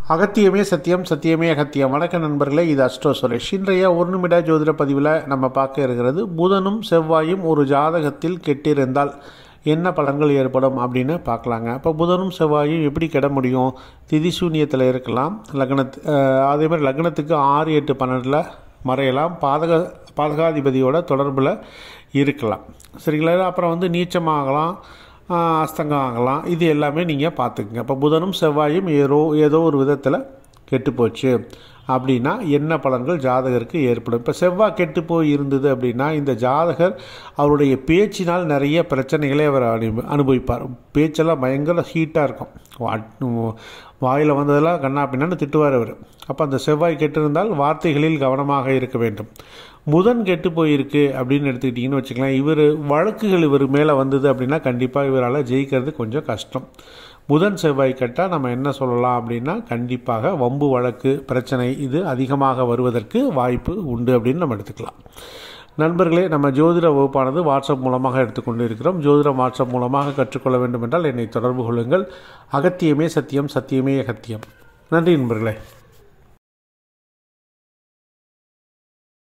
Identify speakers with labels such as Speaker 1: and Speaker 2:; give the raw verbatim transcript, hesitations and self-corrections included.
Speaker 1: அகத்தியமே சத்தியம், சத்தியமே அகத்தியம். வணக்க நண்பர்களே, இது அஸ்ட்ரோ சுரேஷ். இன்றைய ஒரு நிமிட ஜோதிட பதிவில் நம்ம பார்க்க இருக்கிறது, புதனும் செவ்வாயும் ஒரு ஜாதகத்தில் கெட்டிருந்தால் என்ன பலன்கள் ஏற்படும் அப்படின்னு பார்க்கலாங்க. இப்போ புதனும் செவ்வாயும் எப்படி கெட முடியும்? திதி சூன்யத்தில் இருக்கலாம், லக்னத்து அதே மாதிரி லக்னத்துக்கு ஆறு எட்டு பன்னெண்டில் மறையலாம், பாதக பாதகாதிபதியோட தொடர்பில் இருக்கலாம், சரிங்களா? அப்புறம் வந்து நீச்சமாகலாம், அஸ்தங்கம் ஆகலாம். இது எல்லாமே நீங்கள் பார்த்துக்குங்க. இப்போ புதனும் செவ்வாயும் ஏதோ ஏதோ ஒரு விதத்தில் கெட்டுப்போச்சு அப்படின்னா என்ன பலன்கள் ஜாதகருக்கு ஏற்படும்? இப்போ செவ்வாய் கெட்டு போய் இருந்தது அப்படின்னா இந்த ஜாதகர் அவருடைய பேச்சினால் நிறைய பிரச்சனைகளை அவர் அனு அனுபவிப்பார். பேச்செல்லாம் பயங்கர ஹீட்டாக இருக்கும், வாயில் வந்ததெல்லாம் கண்ணா பின்னான்னு திட்டுவார் அவர். அப்போ அந்த செவ்வாய் கெட்டிருந்தால் வார்த்தைகளில் கவனமாக இருக்க வேண்டும். புதன் கெட்டு போயிருக்கு அப்படின்னு எடுத்துக்கிட்டிங்கன்னு வச்சுக்கலாம், இவர் வழக்குகள் இவர் மேலே வந்தது அப்படின்னா கண்டிப்பாக இவரால் ஜெயிக்கிறது கொஞ்சம் கஷ்டம். புதன் செவ்வாய் கெட்டால் நம்ம என்ன சொல்லலாம் அப்படின்னா, கண்டிப்பாக வம்பு வழக்கு பிரச்சனை இது அதிகமாக வருவதற்கு வாய்ப்பு உண்டு அப்படின்னு நம்ம எடுத்துக்கலாம். நண்பர்களே, நம்ம ஜோதிட வகுப்பானது வாட்ஸ்அப் மூலமாக எடுத்துக்கொண்டு இருக்கிறோம். ஜோதிடம் வாட்ஸ்அப் மூலமாக கற்றுக்கொள்ள வேண்டும் என்றால் என்னை தொடர்பு கொள்ளுங்கள். அகத்தியமே சத்தியம், சத்தியமே அகத்தியம். நன்றி நண்பர்களே.